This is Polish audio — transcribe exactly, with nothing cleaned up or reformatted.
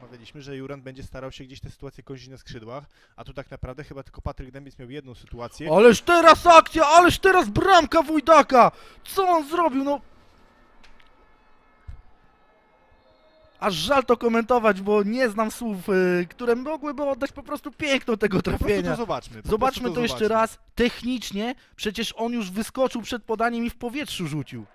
rozmawialiśmy, że Jurand będzie starał się gdzieś te sytuacje kończyć na skrzydłach, a tu tak naprawdę chyba tylko Patryk Dębiec miał jedną sytuację. Ależ teraz akcja, ależ teraz bramka Wojdaka! Co on zrobił, no? Aż żal to komentować, bo nie znam słów, yy, które mogłyby oddać po prostu piękno tego Po prostu trafienia. to zobaczmy. Po Zobaczmy prostu to jeszcze zobaczmy. raz. Technicznie, przecież on już wyskoczył przed podaniem i w powietrzu rzucił.